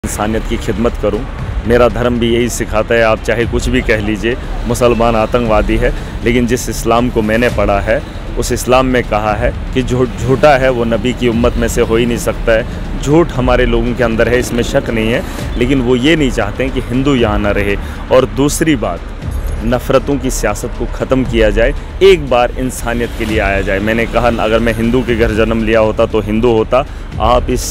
इंसानियत की खिदमत करूं। मेरा धर्म भी यही सिखाता है, आप चाहे कुछ भी कह लीजिए, मुसलमान आतंकवादी है, लेकिन जिस इस्लाम को मैंने पढ़ा है उस इस्लाम में कहा है कि झूठा है वो नबी की उम्मत में से हो ही नहीं सकता है। झूठ हमारे लोगों के अंदर है, इसमें शक नहीं है, लेकिन वो ये नहीं चाहते हैं कि हिंदू यहाँ ना रहे। और दूसरी बात, नफ़रतों की सियासत को ख़त्म किया जाए, एक बार इंसानियत के लिए आया जाए। मैंने कहा अगर मैं हिंदू के घर जन्म लिया होता तो हिंदू होता। आप इस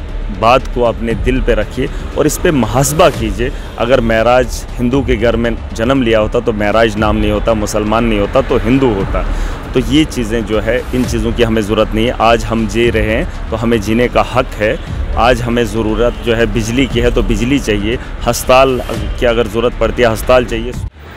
बात को अपने दिल पे रखिए और इस पे मुहासबा कीजिए। अगर महराज हिंदू के घर में जन्म लिया होता तो महराज नाम नहीं होता, मुसलमान नहीं होता तो हिंदू होता। तो ये चीज़ें जो है, इन चीज़ों की हमें ज़रूरत नहीं है। आज हम जी रहे हैं तो हमें जीने का हक़ है। आज हमें ज़रूरत जो है बिजली की है तो बिजली चाहिए, हस्पताल की अगर ज़रूरत पड़ती है हस्पताल चाहिए।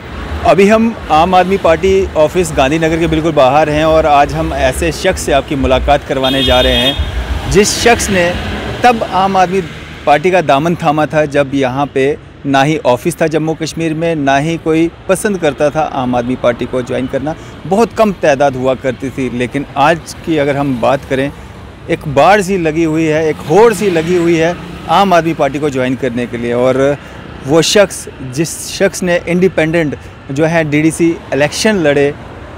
अभी हम आम आदमी पार्टी ऑफिस गांधीनगर के बिल्कुल बाहर हैं और आज हम ऐसे शख्स से आपकी मुलाकात करवाने जा रहे हैं जिस शख्स ने तब आम आदमी पार्टी का दामन थामा था जब यहाँ पे ना ही ऑफिस था जम्मू कश्मीर में, ना ही कोई पसंद करता था आम आदमी पार्टी को ज्वाइन करना। बहुत कम तादाद हुआ करती थी, लेकिन आज की अगर हम बात करें, एक बाढ़ सी लगी हुई है, एक होड़ सी लगी हुई है आम आदमी पार्टी को ज्वाइन करने के लिए। और वो शख्स, जिस शख्स ने इंडिपेंडेंट जो है डीडीसी इलेक्शन लड़े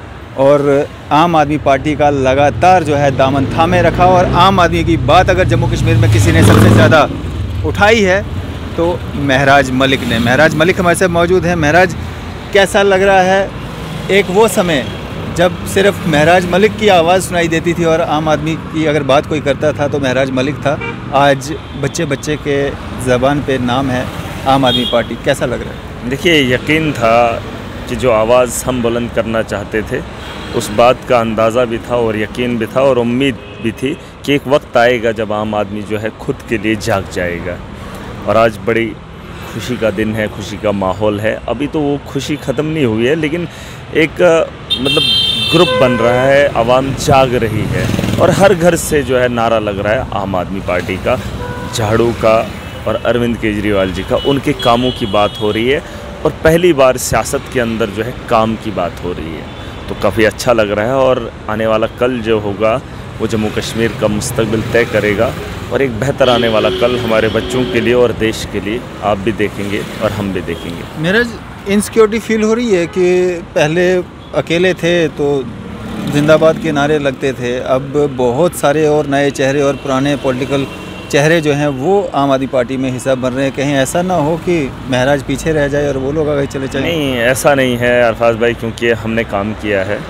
और आम आदमी पार्टी का लगातार जो है दामन थामे रखा, और आम आदमी की बात अगर जम्मू कश्मीर में किसी ने सबसे ज़्यादा उठाई है तो महराज मलिक ने। महराज मलिक हमारे साथ मौजूद हैं। महराज, कैसा लग रहा है एक वो समय जब सिर्फ महराज मलिक की आवाज़ सुनाई देती थी और आम आदमी की अगर बात कोई करता था तो महराज मलिक था, आज बच्चे बच्चे के ज़बान पे नाम है आम आदमी पार्टी, कैसा लग रहा है? देखिए, यकीन था कि जो आवाज़ हम बुलंद करना चाहते थे उस बात का अंदाज़ा भी था और यकीन भी था और उम्मीद भी थी कि एक वक्त आएगा जब आम आदमी जो है खुद के लिए जाग जाएगा। और आज बड़ी खुशी का दिन है, खुशी का माहौल है। अभी तो वो खुशी ख़त्म नहीं हुई है, लेकिन एक मतलब ग्रुप बन रहा है, आवाम जाग रही है और हर घर से जो है नारा लग रहा है आम आदमी पार्टी का, झाड़ू का और अरविंद केजरीवाल जी का। उनके कामों की बात हो रही है और पहली बार सियासत के अंदर जो है काम की बात हो रही है, तो काफ़ी अच्छा लग रहा है। और आने वाला कल जो होगा वो जम्मू कश्मीर का मुस्तकबिल तय करेगा और एक बेहतर आने वाला कल हमारे बच्चों के लिए और देश के लिए आप भी देखेंगे और हम भी देखेंगे। मेरा इनसिक्योरिटी फील हो रही है कि पहले अकेले थे तो जिंदाबाद के नारे लगते थे, अब बहुत सारे और नए चेहरे और पुराने पॉलिटिकल चेहरे जो हैं वो आम आदमी पार्टी में हिस्सा बन रहे हैं। कहीं ऐसा ना हो कि महराज पीछे रह जाए और वो लोग आगे चले जाएं? नहीं, ऐसा नहीं है अरफाज भाई, क्योंकि हमने काम किया है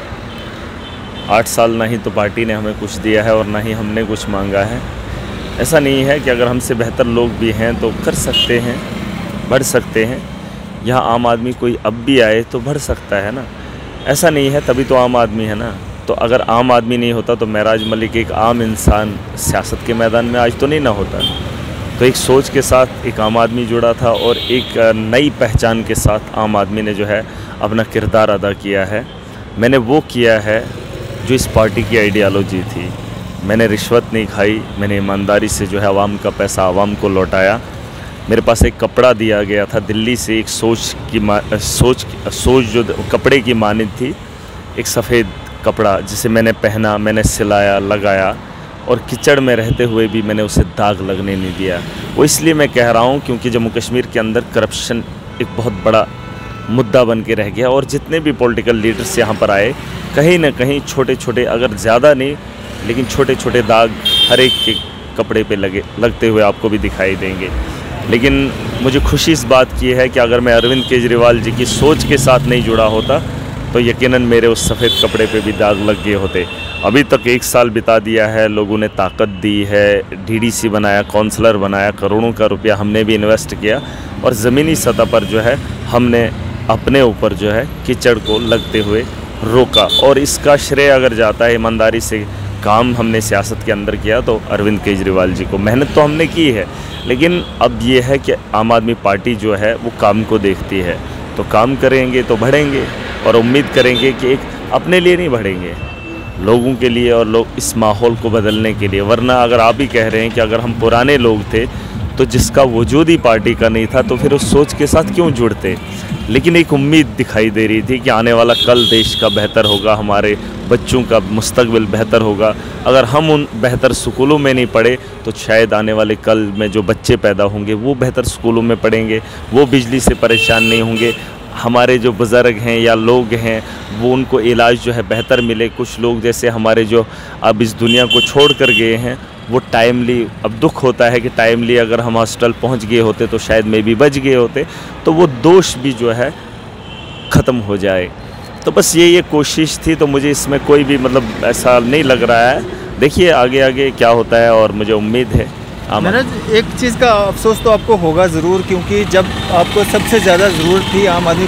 8 साल। ना ही तो पार्टी ने हमें कुछ दिया है और ना ही हमने कुछ मांगा है। ऐसा नहीं है कि अगर हमसे बेहतर लोग भी हैं तो कर सकते हैं, बढ़ सकते हैं। यहाँ आम आदमी कोई अब भी आए तो बढ़ सकता है ना, ऐसा नहीं है, तभी तो आम आदमी है ना। तो अगर आम आदमी नहीं होता तो महराज मलिक एक आम इंसान सियासत के मैदान में आज तो नहीं ना होता। तो एक सोच के साथ एक आम आदमी जुड़ा था और एक नई पहचान के साथ आम आदमी ने जो है अपना किरदार अदा किया है। मैंने वो किया है जो इस पार्टी की आइडियालॉजी थी। मैंने रिश्वत नहीं खाई, मैंने ईमानदारी से जो है आवाम का पैसा आवाम को लौटाया। मेरे पास एक कपड़ा दिया गया था दिल्ली से, एक सोच जो कपड़े की मानिंद थी, एक सफ़ेद कपड़ा जिसे मैंने पहना, मैंने सिलाया, लगाया और कीचड़ में रहते हुए भी मैंने उसे दाग लगने नहीं दिया। वो इसलिए मैं कह रहा हूँ क्योंकि जम्मू कश्मीर के अंदर करप्शन एक बहुत बड़ा मुद्दा बन के रह गया और जितने भी पॉलिटिकल लीडर्स यहाँ पर आए, कहीं ना कहीं छोटे छोटे, अगर ज़्यादा नहीं लेकिन छोटे छोटे दाग हर एक के कपड़े पे लगते हुए आपको भी दिखाई देंगे। लेकिन मुझे खुशी इस बात की है कि अगर मैं अरविंद केजरीवाल जी की सोच के साथ नहीं जुड़ा होता तो यकीनन मेरे उस सफ़ेद कपड़े पे भी दाग लग गए होते। अभी तक 1 साल बिता दिया है, लोगों ने ताकत दी है, डीडीसी बनाया, काउंसलर बनाया, करोड़ों का रुपया हमने भी इन्वेस्ट किया और ज़मीनी सतह पर जो है हमने अपने ऊपर जो है कीचड़ को लगते हुए रोका। और इसका श्रेय अगर जाता है, ईमानदारी से काम हमने सियासत के अंदर किया तो अरविंद केजरीवाल जी को। मेहनत तो हमने की है, लेकिन अब ये है कि आम आदमी पार्टी जो है वो काम को देखती है, तो काम करेंगे तो बढ़ेंगे और उम्मीद करेंगे कि एक अपने लिए नहीं बढ़ेंगे, लोगों के लिए और लोग इस माहौल को बदलने के लिए। वरना अगर आप ही कह रहे हैं कि अगर हम पुराने लोग थे तो जिसका वजूद ही पार्टी का नहीं था तो फिर उस सोच के साथ क्यों जुड़ते। लेकिन एक उम्मीद दिखाई दे रही थी कि आने वाला कल देश का बेहतर होगा, हमारे बच्चों का मुस्तकबिल बेहतर होगा। अगर हम उन बेहतर स्कूलों में नहीं पढ़े तो शायद आने वाले कल में जो बच्चे पैदा होंगे वो बेहतर स्कूलों में पढ़ेंगे, वो बिजली से परेशान नहीं होंगे। हमारे जो बुज़ुर्ग हैं या लोग हैं वो उनको इलाज जो है बेहतर मिले। कुछ लोग जैसे हमारे जो अब इस दुनिया को छोड़ कर गए हैं वो टाइमली, अब दुख होता है कि टाइमली अगर हम हॉस्पिटल पहुंच गए होते तो शायद मे भी बच गए होते, तो वो दोष भी जो है ख़त्म हो जाए। तो बस ये कोशिश थी। तो मुझे इसमें कोई भी मतलब ऐसा नहीं लग रहा है। देखिए आगे आगे क्या होता है और मुझे उम्मीद है। महाराज एक चीज़ का अफसोस तो आपको होगा ज़रूर, क्योंकि जब आपको सबसे ज़्यादा ज़रूरत थी आम आदमी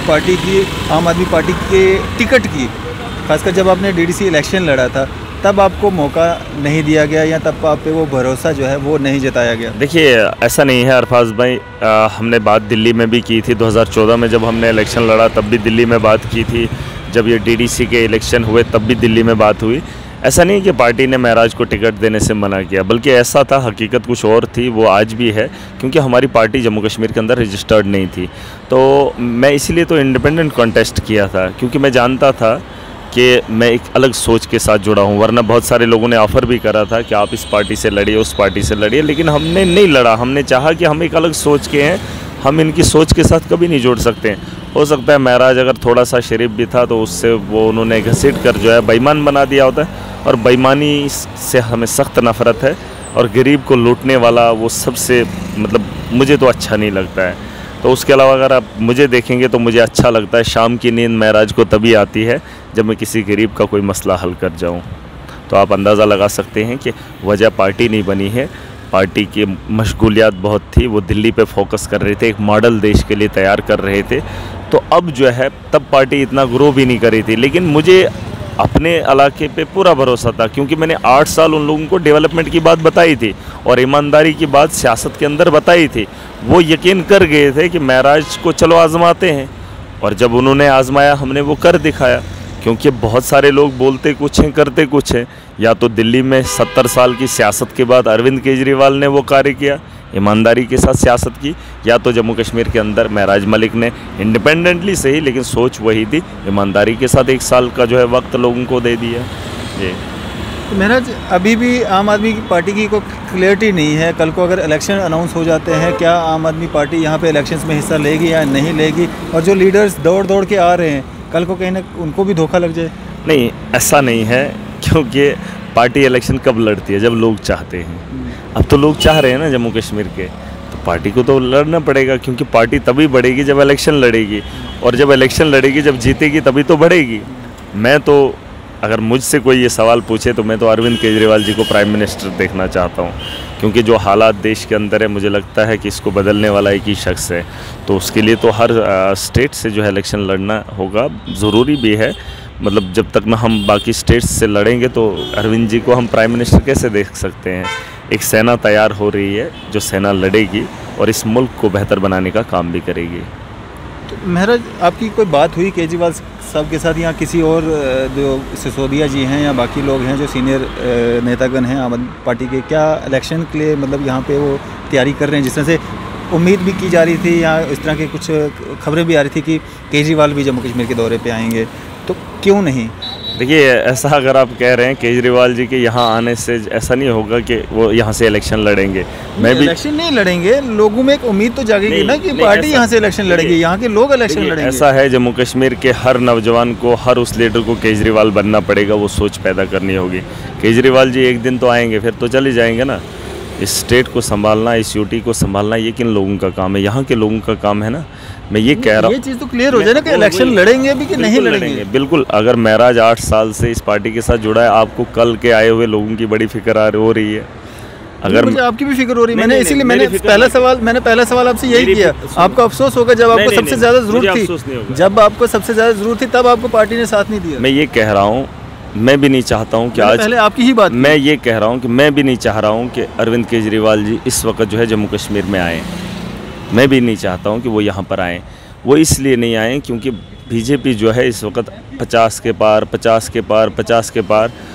पार्टी के टिकट की, खासकर जब आपने डीडीसी इलेक्शन लड़ा था, तब आपको मौका नहीं दिया गया या तब आप पे वो भरोसा जो है वो नहीं जताया गया। देखिए ऐसा नहीं है अरफाज भाई, हमने बात दिल्ली में भी की थी। 2014 में जब हमने इलेक्शन लड़ा तब भी दिल्ली में बात की थी। जब ये डीडीसी के इलेक्शन हुए तब भी दिल्ली में बात हुई। ऐसा नहीं कि पार्टी ने महराज को टिकट देने से मना किया, बल्कि ऐसा था, हकीकत कुछ और थी, वो आज भी है, क्योंकि हमारी पार्टी जम्मू कश्मीर के अंदर रजिस्टर्ड नहीं थी। तो मैं इसीलिए तो इंडिपेंडेंट कॉन्टेस्ट किया था, क्योंकि मैं जानता था कि मैं एक अलग सोच के साथ जुड़ा हूँ। वरना बहुत सारे लोगों ने ऑफ़र भी करा था कि आप इस पार्टी से लड़िए, उस पार्टी से लड़िए, लेकिन हमने नहीं लड़ा। हमने चाहा कि हम एक अलग सोच के हैं, हम इनकी सोच के साथ कभी नहीं जुड़ सकते हैं। हो सकता है महराज अगर थोड़ा सा शरीफ भी था तो उससे वो उन्होंने घसीट कर जो है बेईमान बना दिया होता है, और बेईमानी से हमें सख्त नफ़रत है। और गरीब को लूटने वाला वो सबसे मतलब मुझे तो अच्छा नहीं लगता है। तो उसके अलावा अगर आप मुझे देखेंगे तो मुझे अच्छा लगता है, शाम की नींद महराज को तभी आती है जब मैं किसी गरीब का कोई मसला हल कर जाऊं। तो आप अंदाज़ा लगा सकते हैं कि वजह पार्टी नहीं बनी है, पार्टी की मशगूलियात बहुत थी। वो दिल्ली पे फोकस कर रहे थे, एक मॉडल देश के लिए तैयार कर रहे थे। तो अब जो है तब पार्टी इतना ग्रो भी नहीं करी थी, लेकिन मुझे अपने इलाके पे पूरा भरोसा था, क्योंकि मैंने 8 साल उन लोगों को डेवलपमेंट की बात बताई थी और ईमानदारी की बात सियासत के अंदर बताई थी। वो यकीन कर गए थे कि महराज को चलो आजमाते हैं, और जब उन्होंने आजमाया हमने वो कर दिखाया। क्योंकि बहुत सारे लोग बोलते कुछ हैं करते कुछ हैं। या तो दिल्ली में 70 साल की सियासत के बाद अरविंद केजरीवाल ने वो कार्य किया, ईमानदारी के साथ सियासत की, या तो जम्मू कश्मीर के अंदर महराज मलिक ने इंडिपेंडेंटली सही लेकिन सोच वही थी, ईमानदारी के साथ 1 साल का जो है वक्त लोगों को दे दिया। जी तो महराज अभी भी आम आदमी पार्टी की कोई क्लियरिटी नहीं है। कल को अगर इलेक्शन अनाउंस हो जाते हैं, क्या आम आदमी पार्टी यहाँ पे इलेक्शंस में हिस्सा लेगी या नहीं लेगी? और जो लीडर्स दौड़ दौड़ के आ रहे हैं, कल को कहीं ना उनको भी धोखा लग जाए? नहीं, ऐसा नहीं है, क्योंकि पार्टी इलेक्शन कब लड़ती है? जब लोग चाहते हैं। अब तो लोग चाह रहे हैं ना जम्मू कश्मीर के, तो पार्टी को तो लड़ना पड़ेगा, क्योंकि पार्टी तभी बढ़ेगी जब इलेक्शन लड़ेगी, और जब इलेक्शन लड़ेगी, जब जीतेगी तभी तो बढ़ेगी। मैं तो अगर मुझसे कोई ये सवाल पूछे तो मैं तो अरविंद केजरीवाल जी को प्राइम मिनिस्टर देखना चाहता हूँ, क्योंकि जो हालात देश के अंदर है मुझे लगता है कि इसको बदलने वाला एक ही शख्स है। तो उसके लिए तो हर स्टेट से जो है इलेक्शन लड़ना होगा, ज़रूरी भी है। मतलब जब तक ना हम बाकी स्टेट्स से लड़ेंगे तो अरविंद जी को हम प्राइम मिनिस्टर कैसे देख सकते हैं? एक सेना तैयार हो रही है, जो सेना लड़ेगी और इस मुल्क को बेहतर बनाने का काम भी करेगी। तो महराज आपकी कोई बात हुई केजरीवाल साहब के साथ, या किसी और जो सिसोदिया जी हैं या बाकी लोग हैं जो सीनियर नेतागण हैं आम आदमी पार्टी के, क्या इलेक्शन के लिए मतलब यहाँ पे वो तैयारी कर रहे हैं? जिस तरह से उम्मीद भी की जा रही थी, या इस तरह की कुछ खबरें भी आ रही थी कि केजरीवाल भी जम्मू कश्मीर के दौरे पे आएंगे, तो क्यों नहीं? देखिए, ऐसा अगर आप कह रहे हैं केजरीवाल जी के यहाँ आने से ऐसा नहीं होगा कि वो यहाँ से इलेक्शन लड़ेंगे। मैं भी इलेक्शन नहीं लड़ेंगे, लोगों में एक उम्मीद तो जागेगी ना कि पार्टी यहाँ से इलेक्शन लड़ेगी, यहाँ के लोग इलेक्शन लड़ेंगे। ऐसा है, जम्मू कश्मीर के हर नौजवान को, हर उस लीडर को केजरीवाल बनना पड़ेगा, वो सोच पैदा करनी होगी। केजरीवाल जी एक दिन तो आएंगे, फिर तो चले जाएंगे ना। इस स्टेट को संभालना, इस यूटी को संभालना, ये किन लोगों का काम है? यहाँ के लोगों का काम है ना। मैं ये कह रहा हूँ, ये चीज़ तो क्लियर हो जाए ना कि इलेक्शन लड़ेंगे भी कि नहीं लड़ेंगे। बिल्कुल। अगर महराज 8 साल से इस पार्टी के साथ जुड़ा है, आपको कल के आए हुए लोगों की बड़ी फिक्र हो रही है। अगर मुझे आपकी भी फिक्र हो रही है, मैंने इसीलिए मैंने पहला सवाल आपसे यही किया। आपको अफसोस होगा जब आपको सबसे ज़्यादा ज़रूरत थी, जब आपको सबसे ज़्यादा ज़रूरत थी तब आपको पार्टी ने साथ नहीं दिया। मैं ये कह रहा हूँ, मैं भी नहीं चाहता हूँ कि आज, पहले आपकी ही बात, मैं ये कह रहा हूँ कि मैं भी नहीं चाह रहा हूँ कि अरविंद केजरीवाल जी इस वक्त जो है जम्मू कश्मीर में आएँ। मैं भी नहीं चाहता हूँ कि वो यहाँ पर आएँ। वो इसलिए नहीं आए क्योंकि बीजेपी जो है इस वक्त 50 के पार, 50 के पार, 50 के पार,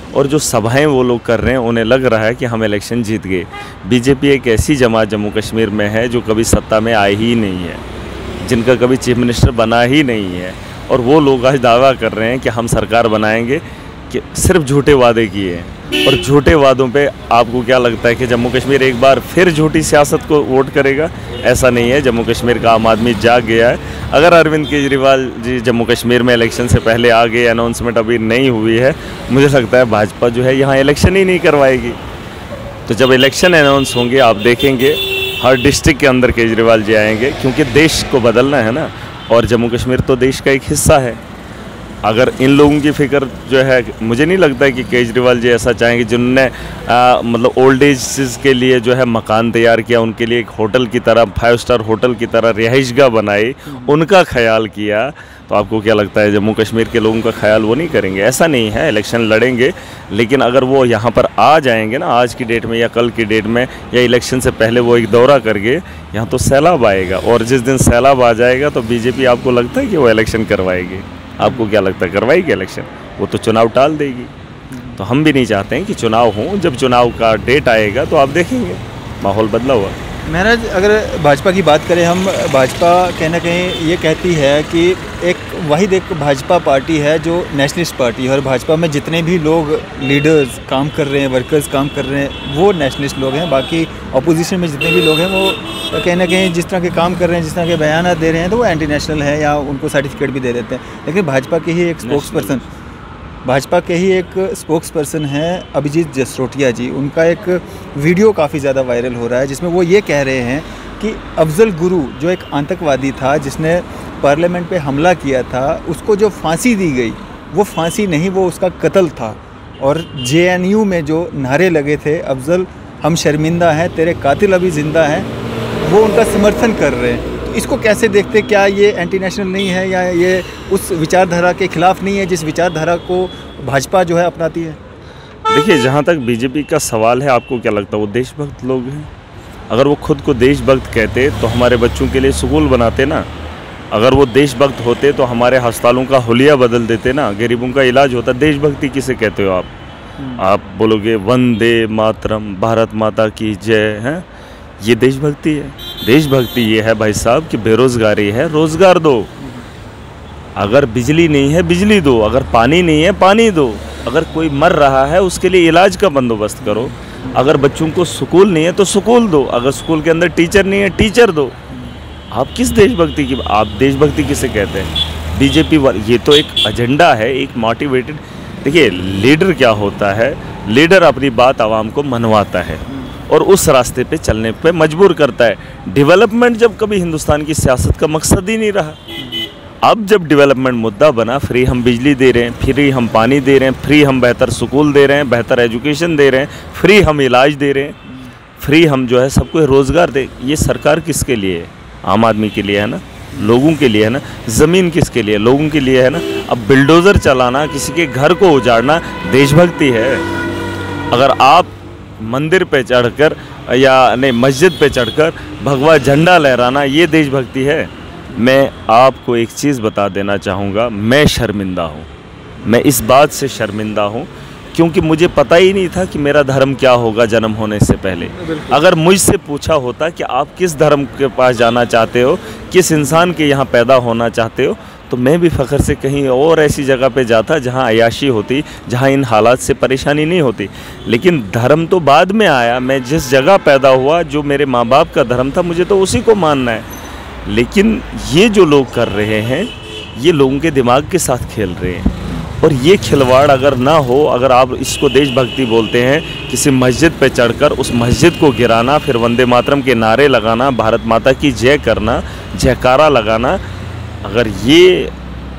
और जो सभाएं वो लोग कर रहे हैं उन्हें लग रहा है कि हम इलेक्शन जीत गए। बीजेपी एक ऐसी जमात जम्मू कश्मीर में है जो कभी सत्ता में आई ही नहीं है, जिनका कभी चीफ मिनिस्टर बना ही नहीं है, और वो लोग आज दावा कर रहे हैं कि हम सरकार बनाएंगे, कि सिर्फ झूठे वादे किए हैं। और झूठे वादों पे आपको क्या लगता है कि जम्मू कश्मीर एक बार फिर झूठी सियासत को वोट करेगा? ऐसा नहीं है। जम्मू कश्मीर का आम आदमी जाग गया है। अगर अरविंद केजरीवाल जी जम्मू कश्मीर में इलेक्शन से पहले आ गए, अनाउंसमेंट अभी नहीं हुई है, मुझे लगता है भाजपा जो है यहाँ इलेक्शन ही नहीं करवाएगी। तो जब इलेक्शन अनाउंस होंगे आप देखेंगे हर डिस्ट्रिक्ट के अंदर केजरीवाल जी आएंगे, क्योंकि देश को बदलना है ना, और जम्मू कश्मीर तो देश का एक हिस्सा है। अगर इन लोगों की फ़िक्र जो है, मुझे नहीं लगता है कि केजरीवाल जी ऐसा चाहेंगे जिन्होंने मतलब ओल्ड एज के लिए जो है मकान तैयार किया, उनके लिए एक होटल की तरह, 5 स्टार होटल की तरह रिहाइशगाह बनाई, उनका ख्याल किया। तो आपको क्या लगता है जम्मू कश्मीर के लोगों का ख्याल वो नहीं करेंगे? ऐसा नहीं है। इलेक्शन लड़ेंगे, लेकिन अगर वो यहाँ पर आ जाएंगे ना आज की डेट में या कल की डेट में या इलेक्शन से पहले वो एक दौरा करके, यहाँ तो सैलाब आएगा, और जिस दिन सैलाब आ जाएगा तो बीजेपी आपको लगता है कि वो इलेक्शन करवाएगी? आपको क्या लगता है करवाएगी इलेक्शन? वो तो चुनाव टाल देगी। तो हम भी नहीं चाहते हैं कि चुनाव हो। जब चुनाव का डेट आएगा तो आप देखेंगे माहौल बदला हुआ। महाराज, अगर भाजपा की बात करें हम, भाजपा कहीं ना कहीं ये कहती है कि एक वाहिद एक भाजपा पार्टी है जो नेशनलिस्ट पार्टी है, और भाजपा में जितने भी लोग लीडर्स काम कर रहे हैं, वर्कर्स काम कर रहे हैं, वो नेशनलिस्ट लोग हैं। बाकी अपोजिशन में जितने भी लोग हैं वो कहीं ना कहीं जिस तरह के काम कर रहे हैं, जिस तरह के बयान दे रहे हैं, तो वो एंटी नेशनल है या उनको सर्टिफिकेट भी दे देते हैं। लेकिन भाजपा के ही एक स्पोक्स पर्सन हैं अभिजीत जसरोटिया जी। उनका एक वीडियो काफ़ी ज़्यादा वायरल हो रहा है, जिसमें वो ये कह रहे हैं कि अफजल गुरु जो एक आतंकवादी था जिसने पार्लियामेंट पे हमला किया था, उसको जो फांसी दी गई वो फांसी नहीं, वो उसका कत्ल था। और JNU में जो नारे लगे थे, अफजल हम शर्मिंदा हैं, तेरे कातिल अभी ज़िंदा हैं, वो उनका समर्थन कर रहे हैं। तो इसको कैसे देखते? क्या ये एंटी नेशनल नहीं है, या ये उस विचारधारा के खिलाफ नहीं है जिस विचारधारा को भाजपा जो है अपनाती है? देखिए, जहाँ तक बीजेपी का सवाल है, आपको क्या लगता है वो देशभक्त लोग हैं? अगर वो खुद को देशभक्त कहते तो हमारे बच्चों के लिए स्कूल बनाते ना। अगर वो देशभक्त होते तो हमारे अस्पतालों का हुलिया बदल देते ना, गरीबों का इलाज होता। देशभक्ति किसे कहते हो आप बोलोगे वंदे मातरम, भारत माता की जय, हैं? ये देशभक्ति है? देशभक्ति ये है भाई साहब कि बेरोजगारी है, रोजगार दो। अगर बिजली नहीं है, बिजली दो। अगर पानी नहीं है, पानी दो। अगर कोई मर रहा है उसके लिए इलाज का बंदोबस्त करो। अगर बच्चों को स्कूल नहीं है तो स्कूल दो। अगर स्कूल के अंदर टीचर नहीं है, टीचर दो। आप किस देशभक्ति की, आप देशभक्ति किसे कहते हैं? बीजेपी ये तो एक एजेंडा है, एक मोटिवेटेड। देखिए, लीडर क्या होता है? लीडर अपनी बात आवाम को मनवाता है और उस रास्ते पे चलने पे मजबूर करता है। डेवलपमेंट जब कभी हिंदुस्तान की सियासत का मकसद ही नहीं रहा। अब जब डेवलपमेंट मुद्दा बना, फ्री हम बिजली दे रहे हैं, फ्री हम पानी दे रहे हैं, फ्री हम बेहतर स्कूल दे रहे हैं, बेहतर एजुकेशन दे रहे हैं, फ्री हम इलाज दे रहे हैं, फ्री हम जो है सबको रोज़गार दे। ये सरकार किसके लिए है? आम आदमी के लिए है ना, लोगों के लिए है ना। ज़मीन किसके लिए? लोगों के लिए है ना। अब बिल्डोज़र चलाना, किसी के घर को उजाड़ना देशभक्ति है। अगर आप मंदिर पे चढ़कर या नहीं मस्जिद पे चढ़कर भगवा झंडा लहराना, ये देशभक्ति है? मैं आपको एक चीज़ बता देना चाहूँगा, मैं शर्मिंदा हूँ। मैं इस बात से शर्मिंदा हूँ क्योंकि मुझे पता ही नहीं था कि मेरा धर्म क्या होगा जन्म होने से पहले। अगर मुझसे पूछा होता कि आप किस धर्म के पास जाना चाहते हो, किस इंसान के यहाँ पैदा होना चाहते हो, तो मैं भी फ़ख्र से कहीं और ऐसी जगह पे जाता जहाँ अयाशी होती, जहाँ इन हालात से परेशानी नहीं होती। लेकिन धर्म तो बाद में आया। मैं जिस जगह पैदा हुआ, जो मेरे माँ बाप का धर्म था, मुझे तो उसी को मानना है। लेकिन ये जो लोग कर रहे हैं, ये लोगों के दिमाग के साथ खेल रहे हैं। और ये खिलवाड़ अगर ना हो, अगर आप इसको देशभक्ति बोलते हैं, किसी मस्जिद पे चढ़कर उस मस्जिद को गिराना, फिर वंदे मातरम के नारे लगाना, भारत माता की जय करना, जयकारा लगाना, अगर ये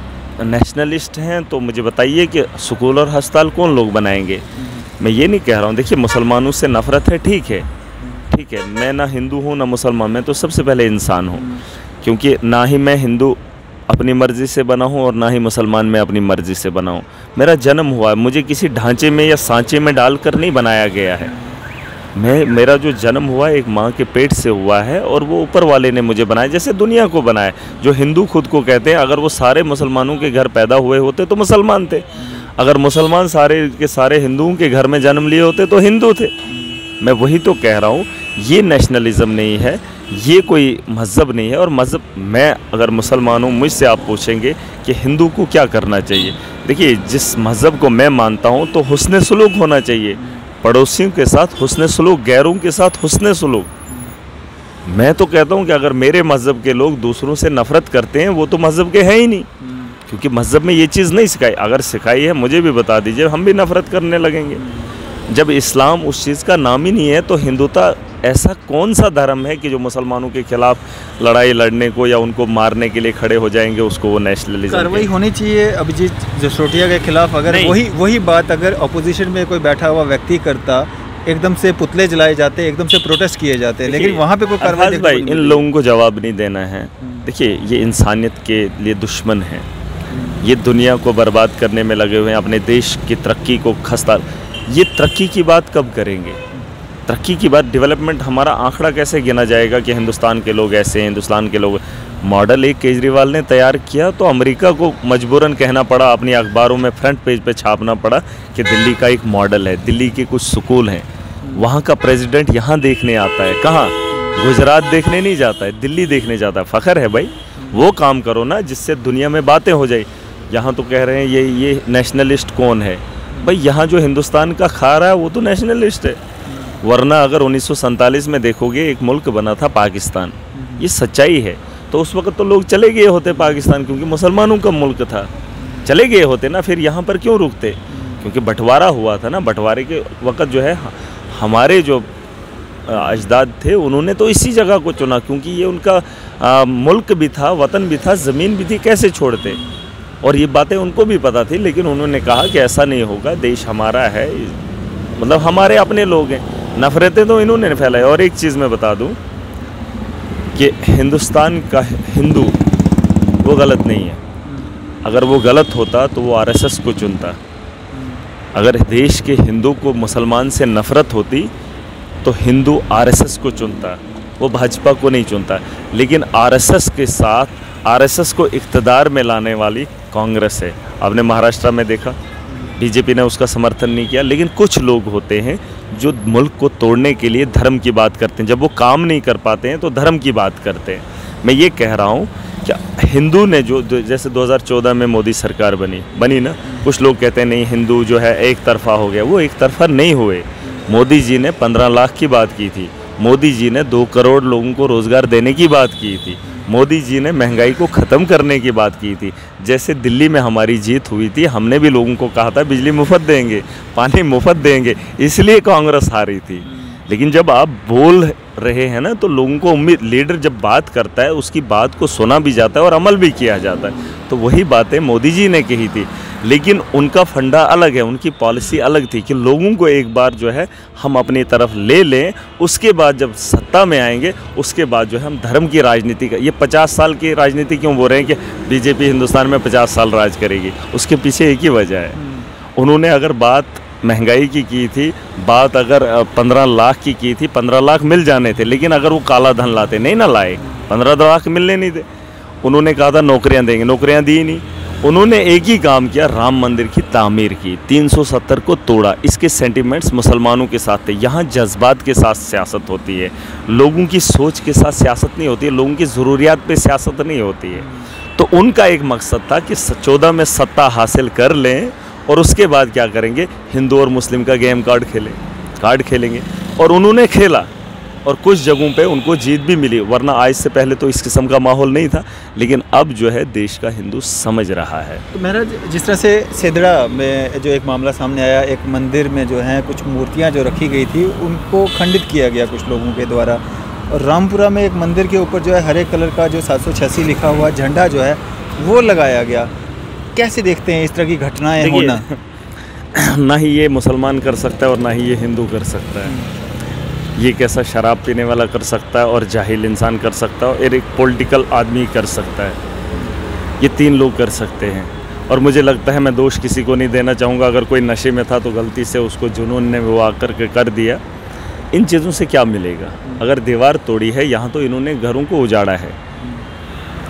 नेशनलिस्ट हैं तो मुझे बताइए कि स्कूल और अस्पताल कौन लोग बनाएंगे? मैं ये नहीं कह रहा हूँ। देखिए, मुसलमानों से नफ़रत है, ठीक है, ठीक है। मैं ना हिंदू हूँ ना मुसलमान, मैं तो सबसे पहले इंसान हूँ। क्योंकि ना ही मैं हिंदू अपनी मर्ज़ी से बना हूँ और ना ही मुसलमान मैं अपनी मर्ज़ी से बना हूँ। मेरा जन्म हुआ है, मुझे किसी ढांचे में या सांचे में डालकर नहीं बनाया गया है। मेरा जो जन्म हुआ है एक माँ के पेट से हुआ है, और वो ऊपर वाले ने मुझे बनाया, जैसे दुनिया को बनाया। जो हिंदू खुद को कहते हैं, अगर वो सारे मुसलमानों के घर पैदा हुए होते तो मुसलमान थे। अगर मुसलमान सारे के सारे हिंदुओं के घर में जन्म लिए होते तो हिंदू थे। मैं वही तो कह रहा हूँ, ये नेशनलिज्म नहीं है, ये कोई मज़हब नहीं है। और मज़हब, मैं अगर मुसलमान हूँ, मुझसे आप पूछेंगे कि हिंदू को क्या करना चाहिए, देखिए जिस मज़हब को मैं मानता हूँ तो हुस्न सलूक होना चाहिए, पड़ोसियों के साथ हुस्न सलूक, गैरों के साथ हुस्न सलूक। मैं तो कहता हूँ कि अगर मेरे मज़हब के लोग दूसरों से नफ़रत करते हैं वो तो मज़हब के हैं ही नहीं, क्योंकि मज़हब में ये चीज़ नहीं सिखाई। अगर सिखाई है मुझे भी बता दीजिए, हम भी नफ़रत करने लगेंगे। जब इस्लाम उस चीज़ का नाम ही नहीं है तो हिंदुता ऐसा कौन सा धर्म है कि जो मुसलमानों के खिलाफ लड़ाई लड़ने को या उनको मारने के लिए खड़े हो जाएंगे, उसको वो नेशनलिज्म कार्रवाई होनी चाहिए अभिजीत जसरोटिया के खिलाफ। अगर वही बात अगर अपोजिशन में कोई बैठा हुआ व्यक्ति करता, एकदम से पुतले जलाए जाते, एकदम से प्रोटेस्ट किए जाते, लेकिन वहाँ पे कोई कार्रवाई भाई इन लोगों को जवाब नहीं देना है। देखिए ये इंसानियत के लिए दुश्मन है, ये दुनिया को बर्बाद करने में लगे हुए हैं, अपने देश की तरक्की को खस्ता। ये तरक्की की बात कब करेंगे? तरक्की की बात, डेवलपमेंट, हमारा आंकड़ा कैसे गिना जाएगा कि हिंदुस्तान के लोग ऐसे हैं, हिंदुस्तान के लोग। मॉडल एक केजरीवाल ने तैयार किया तो अमेरिका को मजबूरन कहना पड़ा, अपनी अखबारों में फ्रंट पेज पे छापना पड़ा कि दिल्ली का एक मॉडल है, दिल्ली के कुछ स्कूल हैं। वहाँ का प्रेसिडेंट यहाँ देखने आता है, कहाँ? गुजरात देखने नहीं जाता है, दिल्ली देखने जाता है। फ़ख्र है भाई, वो काम करो ना जिससे दुनिया में बातें हो जाए। यहाँ तो कह रहे हैं ये नेशनलिस्ट कौन है? भाई यहाँ जो हिंदुस्तान का खा रहा है वो तो नेशनलिस्ट है। वरना अगर 1947 में देखोगे एक मुल्क बना था पाकिस्तान, ये सच्चाई है, तो उस वक्त तो लोग चले गए होते पाकिस्तान, क्योंकि मुसलमानों का मुल्क था, चले गए होते ना। फिर यहाँ पर क्यों रुकते? क्योंकि बंटवारा हुआ था ना। बंटवारे के वक्त जो है हमारे जो अजदाद थे उन्होंने तो इसी जगह को चुना, क्योंकि ये उनका मुल्क भी था, वतन भी था, ज़मीन भी थी, कैसे छोड़ते? और ये बातें उनको भी पता थी, लेकिन उन्होंने कहा कि ऐसा नहीं होगा, देश हमारा है, मतलब हमारे अपने लोग हैं। नफ़रतें तो इन्होंने फैलाई। और एक चीज़ मैं बता दूं कि हिंदुस्तान का हिंदू वो गलत नहीं है। अगर वो गलत होता तो वो आरएसएस को चुनता। अगर देश के हिंदू को मुसलमान से नफ़रत होती तो हिंदू आरएसएस को चुनता, वो भाजपा को नहीं चुनता। लेकिन आरएसएस के साथ, आरएसएस को इक़्तिदार में लाने वाली कांग्रेस है। आपने महाराष्ट्र में देखा, बीजेपी ने उसका समर्थन नहीं किया। लेकिन कुछ लोग होते हैं जो मुल्क को तोड़ने के लिए धर्म की बात करते हैं, जब वो काम नहीं कर पाते हैं तो धर्म की बात करते हैं। मैं ये कह रहा हूँ कि हिंदू ने जो जैसे 2014 में मोदी सरकार बनी ना, कुछ लोग कहते हैं नहीं हिंदू जो है एक तरफा हो गया। वो एक तरफा नहीं हुए। मोदी जी ने 15 लाख की बात की थी, मोदी जी ने 2 करोड़ लोगों को रोज़गार देने की बात की थी, मोदी जी ने महंगाई को ख़त्म करने की बात की थी। जैसे दिल्ली में हमारी जीत हुई थी, हमने भी लोगों को कहा था बिजली मुफ्त देंगे, पानी मुफ्त देंगे, इसलिए कांग्रेस हारी थी। लेकिन जब आप बोल रहे हैं ना तो लोगों को उम्मीद, लीडर जब बात करता है उसकी बात को सुना भी जाता है और अमल भी किया जाता है। तो वही बातें मोदी जी ने कही थी, लेकिन उनका फंडा अलग है, उनकी पॉलिसी अलग थी कि लोगों को एक बार जो है हम अपनी तरफ ले लें, उसके बाद जब सत्ता में आएंगे उसके बाद जो है हम धर्म की राजनीति का। ये 50 साल की राजनीति क्यों बोल रहे हैं कि बीजेपी हिंदुस्तान में 50 साल राज करेगी? उसके पीछे एक ही वजह है, उन्होंने अगर बात महंगाई की थी, बात अगर 15 लाख की थी, 15 लाख मिल जाने थे। लेकिन अगर वो काला धन लाते, नहीं ना लाए, 15 लाख मिलने नहीं थे। उन्होंने कहा था नौकरियां देंगे, नौकरियां दी नहीं। उन्होंने एक ही काम किया, राम मंदिर की तामीर की, 370 को तोड़ा। इसके सेंटिमेंट्स मुसलमानों के साथ थे। यहाँ जज्बात के साथ सियासत होती है, लोगों की सोच के साथ सियासत नहीं होती है, लोगों की ज़रूरियात पे सियासत नहीं होती है। तो उनका एक मकसद था कि 14 में सत्ता हासिल कर लें और उसके बाद क्या करेंगे, हिंदू और मुस्लिम का गेम कार्ड खेलेंगे। और उन्होंने खेला और कुछ जगहों पे उनको जीत भी मिली, वरना आज से पहले तो इस किस्म का माहौल नहीं था। लेकिन अब जो है देश का हिंदू समझ रहा है। तो महाराज, जिस तरह से सेदड़ा में जो एक मामला सामने आया, एक मंदिर में जो हैं कुछ मूर्तियां जो रखी गई थी उनको खंडित किया गया कुछ लोगों के द्वारा, और रामपुरा में एक मंदिर के ऊपर जो है हरे कलर का जो 786 लिखा हुआ झंडा जो है वो लगाया गया। कैसे देखते हैं इस तरह की घटनाएं होना? ना ही ये मुसलमान कर सकता है और ना ही ये हिंदू कर सकता है। ये कैसा शराब पीने वाला कर सकता है और जाहिल इंसान कर सकता है और एक पॉलिटिकल आदमी कर सकता है। ये 3 लोग कर सकते हैं। और मुझे लगता है, मैं दोष किसी को नहीं देना चाहूँगा, अगर कोई नशे में था तो गलती से उसको जुनून ने वो आकर के कर दिया। इन चीज़ों से क्या मिलेगा? अगर दीवार तोड़ी है यहाँ तो इन्होंने घरों को उजाड़ा है,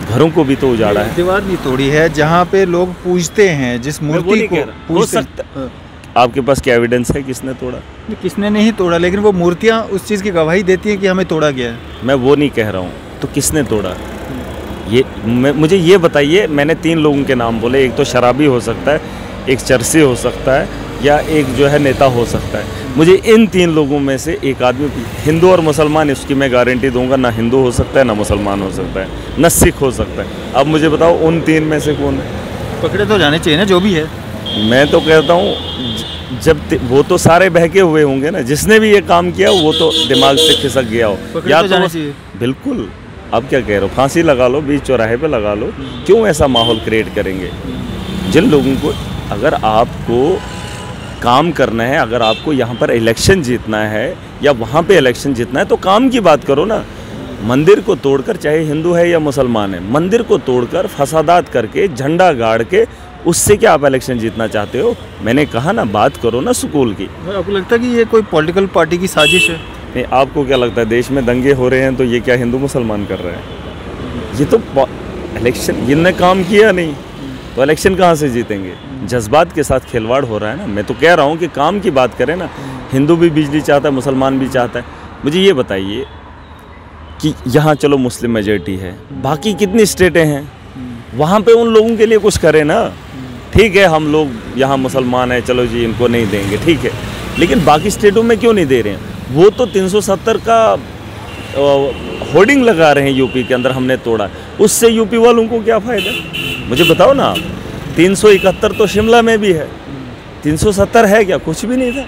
घरों को भी तो उजाड़ा है। दीवार भी तोड़ी है जहाँ पे लोग पूजते हैं, जिस मूर्ति को हो सकता। आपके पास क्या एविडेंस है किसने तोड़ा? किसने नहीं तोड़ा, लेकिन वो मूर्तियाँ उस चीज़ की गवाही देती हैं कि हमें तोड़ा गया है। मैं वो नहीं कह रहा हूँ, तो किसने तोड़ा ये मुझे ये बताइए। मैंने 3 लोगों के नाम बोले, एक तो शराबी हो सकता है, एक चरसी हो सकता है, या एक जो है नेता हो सकता है। मुझे इन 3 लोगों में से एक आदमी, हिंदू और मुसलमान, इसकी मैं गारंटी दूंगा, ना हिंदू हो सकता है, ना मुसलमान हो सकता है, ना सिख हो सकता है। अब मुझे बताओ उन 3 में से कौन है? पकड़े तो जाने चाहिए ना जो भी है। मैं तो कहता हूँ जब वो तो सारे बहके हुए होंगे ना, जिसने भी ये काम किया वो तो दिमाग से खिसक गया हो, या तो जाने चाहिए। बिल्कुल। अब क्या कह रहे हो, फांसी लगा लो, बीच चौराहे पे लगा लो। क्यों ऐसा माहौल क्रिएट करेंगे? जिन लोगों को, अगर आपको काम करना है, अगर आपको यहाँ पर इलेक्शन जीतना है या वहाँ पे इलेक्शन जीतना है, तो काम की बात करो ना। मंदिर को तोड़कर, चाहे हिंदू है या मुसलमान है, मंदिर को तोड़कर फसादात करके, झंडा गाड़ के, उससे क्या आप इलेक्शन जीतना चाहते हो? मैंने कहा ना, बात करो ना स्कूल की। आपको लगता है कि ये कोई पॉलिटिकल पार्टी की साजिश है? नहीं, आपको क्या लगता है देश में दंगे हो रहे हैं तो ये क्या हिंदू मुसलमान कर रहे हैं? ये तो इलेक्शन इनने काम किया नहीं, तो इलेक्शन कहाँ से जीतेंगे? जज्बात के साथ खिलवाड़ हो रहा है ना। मैं तो कह रहा हूँ कि काम की बात करें ना। हिंदू भी बिजली चाहता है, मुसलमान भी चाहता है। मुझे ये बताइए कि यहाँ चलो मुस्लिम मेजॉरिटी है, बाकी कितनी स्टेटें हैं, वहाँ पे उन लोगों के लिए कुछ करें ना। ठीक है, हम लोग यहाँ मुसलमान हैं, चलो जी इनको नहीं देंगे, ठीक है, लेकिन बाकी स्टेटों में क्यों नहीं दे रहे हैं? वो तो 370 का होर्डिंग लगा रहे हैं यूपी के अंदर, हमने तोड़ा, उससे यूपी वालों को क्या फ़ायदा? मुझे बताओ ना। 371 तो शिमला में भी है, 370 है क्या? कुछ भी नहीं था।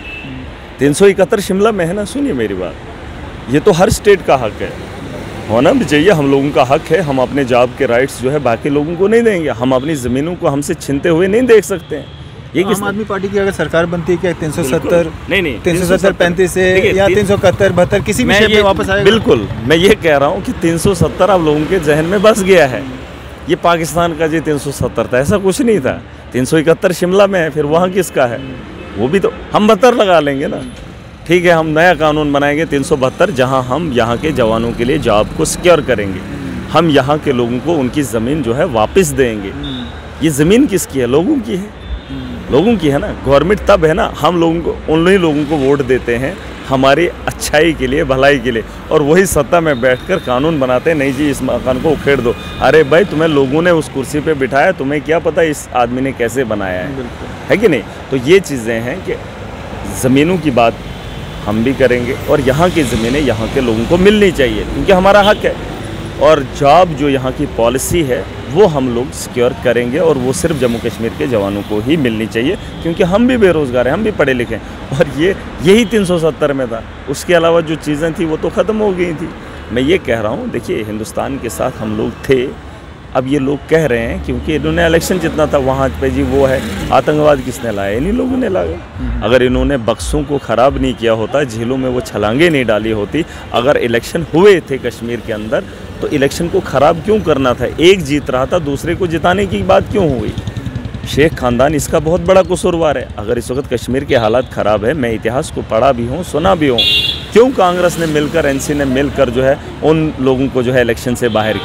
371 शिमला में है ना। सुनिए मेरी बात, ये तो हर स्टेट का हक है, होना भी चाहिए। हम लोगों का हक है, हम अपने जॉब के राइट्स जो है बाकी लोगों को नहीं देंगे। हम अपनी ज़मीनों को हमसे छीनते हुए नहीं देख सकते हैं। ये आम आदमी पार्टी की अगर सरकार बनती है, क्या 370 नहीं 370 35 से या 371 72 किसी भी शेप में वापस आएगा? बिल्कुल, मैं ये कह रहा हूँ कि 370 अब लोगों के जहन में बस गया है। ये पाकिस्तान का जी 370 था, ऐसा कुछ नहीं था। 371 शिमला में है, फिर वहाँ किसका है? वो भी तो हम 72 लगा लेंगे ना। ठीक है, हम नया कानून बनाएंगे 372, जहाँ हम यहाँ के जवानों के लिए जॉब को सिक्योर करेंगे। हम यहाँ के लोगों को उनकी ज़मीन जो है वापस देंगे। ये ज़मीन किसकी है? लोगों की है, लोगों की है ना। गवर्नमेंट तब है ना, हम लोगों को, उन लोगों को वोट देते हैं हमारी अच्छाई के लिए, भलाई के लिए, और वही सत्ता में बैठकर कानून बनाते हैं, नहीं जी इस मकान को उखेड़ दो। अरे भाई, तुम्हें लोगों ने उस कुर्सी पे बिठाया, तुम्हें क्या पता इस आदमी ने कैसे बनाया है कि नहीं? तो ये चीज़ें हैं कि ज़मीनों की बात हम भी करेंगे, और यहाँ की ज़मीनें यहाँ के लोगों को मिलनी चाहिए, क्योंकि हमारा हक है। और जॉब जो यहाँ की पॉलिसी है वो हम लोग सिक्योर करेंगे, और वो सिर्फ जम्मू कश्मीर के जवानों को ही मिलनी चाहिए, क्योंकि हम भी बेरोज़गार हैं, हम भी पढ़े लिखे हैं। और यही 370 में था, उसके अलावा जो चीज़ें थी वो तो ख़त्म हो गई थी। मैं ये कह रहा हूँ, देखिए हिंदुस्तान के साथ हम लोग थे। अब ये लोग कह रहे हैं क्योंकि इन्होंने इलेक्शन जितना था वहाँ पे जी वो है, आतंकवाद किसने लाया? इन्हीं लोगों ने लाया। अगर इन्होंने बक्सों को ख़राब नहीं किया होता, झीलों में वो छलांगे नहीं डाली होती, अगर इलेक्शन हुए थे कश्मीर के अंदर, तो इलेक्शन को ख़राब क्यों करना था? एक जीत रहा था, दूसरे को जिताने की बात क्यों हुई? शेख ख़ानदान इसका बहुत बड़ा कसूरवार है। अगर इस वक्त कश्मीर के हालात ख़राब है, मैं इतिहास को पढ़ा भी हूँ, सुना भी हूँ, क्यों कांग्रेस ने मिलकर, एनसी ने मिलकर जो है उन लोगों को जो है इलेक्शन से बाहर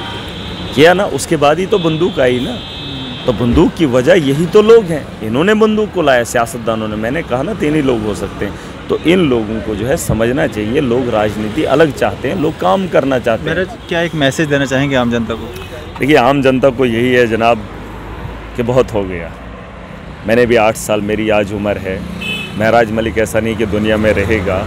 किया ना। उसके बाद ही तो बंदूक आई ना। तो बंदूक की वजह यही तो लोग हैं, इन्होंने बंदूक को लाया, सियासतदानों ने। मैंने कहा ना 3 ही लोग हो सकते हैं। तो इन लोगों को जो है समझना चाहिए, लोग राजनीति अलग चाहते हैं, लोग काम करना चाहते हैं। मेरा क्या एक मैसेज देना चाहेंगे आम जनता को? देखिए, आम जनता को यही है जनाब कि बहुत हो गया। मैंने भी 8 साल, मेरी आज उम्र है। महराज मलिक ऐसा नहीं कि दुनिया में रहेगा।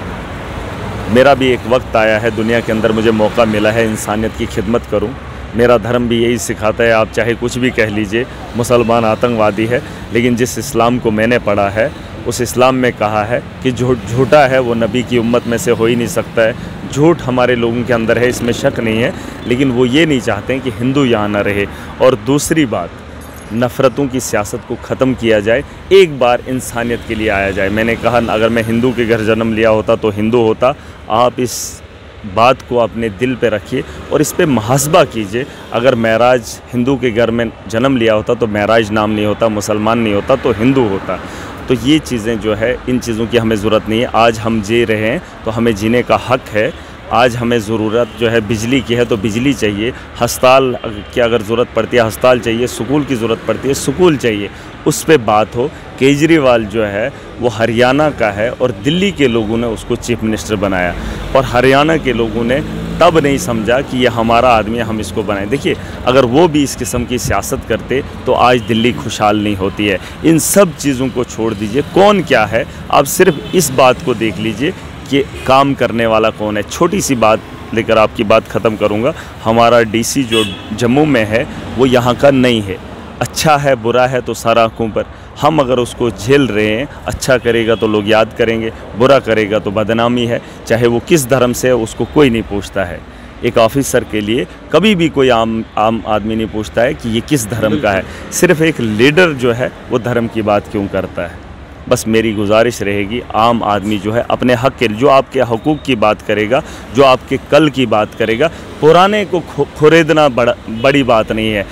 मेरा भी एक वक्त आया है दुनिया के अंदर, मुझे मौका मिला है इंसानियत की खिदमत करूं। मेरा धर्म भी यही सिखाता है, आप चाहे कुछ भी कह लीजिए, मुसलमान आतंकवादी है, लेकिन जिस इस्लाम को मैंने पढ़ा है उस इस्लाम में कहा है कि झूठा है वो नबी की उम्मत में से हो ही नहीं सकता है। झूठ हमारे लोगों के अंदर है, इसमें शक नहीं है, लेकिन वो ये नहीं चाहते हैं कि हिंदू यहाँ ना रहे। और दूसरी बात, नफ़रतों की सियासत को ख़त्म किया जाए, एक बार इंसानियत के लिए आया जाए। मैंने कहा अगर मैं हिंदू के घर जन्म लिया होता तो हिंदू होता। आप इस बात को अपने दिल पे रखिए और इस पे मुहासबा कीजिए। अगर महराज हिंदू के घर में जन्म लिया होता तो महराज नाम नहीं होता, मुसलमान नहीं होता तो हिंदू होता। तो ये चीज़ें जो है, इन चीज़ों की हमें ज़रूरत नहीं है। आज हम जी रहे हैं तो हमें जीने का हक है, आज हमें ज़रूरत जो है बिजली की है तो बिजली चाहिए, हस्पताल की अगर ज़रूरत पड़ती है हस्पताल चाहिए, स्कूल की ज़रूरत पड़ती है स्कूल चाहिए, उस पे बात हो। केजरीवाल जो है वो हरियाणा का है और दिल्ली के लोगों ने उसको चीफ मिनिस्टर बनाया, और हरियाणा के लोगों ने तब नहीं समझा कि ये हमारा आदमी है, हम इसको बनाएं। देखिए, अगर वो भी इस किस्म की सियासत करते तो आज दिल्ली खुशहाल नहीं होती है। इन सब चीज़ों को छोड़ दीजिए, कौन क्या है, आप सिर्फ इस बात को देख लीजिए कि काम करने वाला कौन है। छोटी सी बात लेकर आपकी बात ख़त्म करूंगा। हमारा डीसी जो जम्मू में है वो यहाँ का नहीं है। अच्छा है बुरा है तो सारा आंखों पर, हम अगर उसको झेल रहे हैं, अच्छा करेगा तो लोग याद करेंगे, बुरा करेगा तो बदनामी है। चाहे वो किस धर्म से है उसको कोई नहीं पूछता है। एक ऑफिसर के लिए कभी भी कोई आम आदमी नहीं पूछता है कि ये किस धर्म का है। सिर्फ एक लीडर जो है वो धर्म की बात क्यों करता है। बस मेरी गुजारिश रहेगी, आम आदमी जो है अपने हक़ के, जो आपके हकूक़ की बात करेगा, जो आपके कल की बात करेगा, पुराने को खरीदना बड़ी बात नहीं है।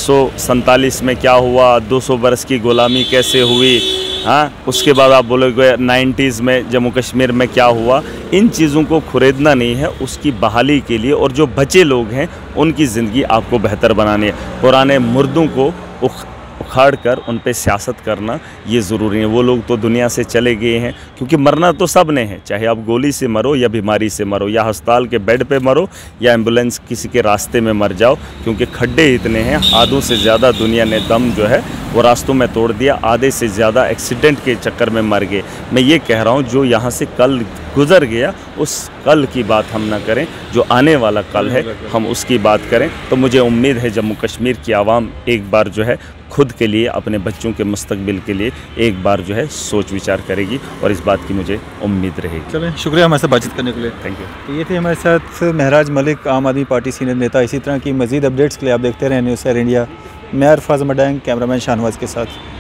1947 में क्या हुआ, 200 बरस की ग़ुलामी कैसे हुई, हाँ, उसके बाद आप बोलोगे 90s में जम्मू कश्मीर में क्या हुआ। इन चीज़ों को खरीदना नहीं है, उसकी बहाली के लिए और जो बचे लोग हैं उनकी ज़िंदगी आपको बेहतर बनानी है। पुराने मुर्दों को उखाड़ कर उन पे सियासत करना ये ज़रूरी है। वो लोग तो दुनिया से चले गए हैं, क्योंकि मरना तो सब ने है, चाहे आप गोली से मरो या बीमारी से मरो या अस्पताल के बेड पे मरो या एम्बुलेंस किसी के रास्ते में मर जाओ, क्योंकि खड्डे इतने हैं। आधों से ज़्यादा दुनिया ने दम जो है वो रास्तों में तोड़ दिया, आधे से ज़्यादा एक्सीडेंट के चक्कर में मर गए। मैं ये कह रहा हूँ, जो यहाँ से कल गुज़र गया उस कल की बात हम ना करें, जो आने वाला कल है हम उसकी बात करें। तो मुझे उम्मीद है जम्मू कश्मीर की आवाम एक बार जो है खुद के लिए, अपने बच्चों के मुस्तकबिल के लिए एक बार जो है सोच विचार करेगी, और इस बात की मुझे उम्मीद रहेगी। चलें, शुक्रिया हमारे साथ बातचीत करने के लिए। Thank you. तो ये थे हमारे साथ महराज मलिक, आम आदमी पार्टी सीनियर नेता। इसी तरह की मज़ीद अपडेट्स के लिए आप देखते रहें न्यूज़ सैर इंडिया। मैं अरफाज मडांग, कैमरामैन शाहनवाज के साथ।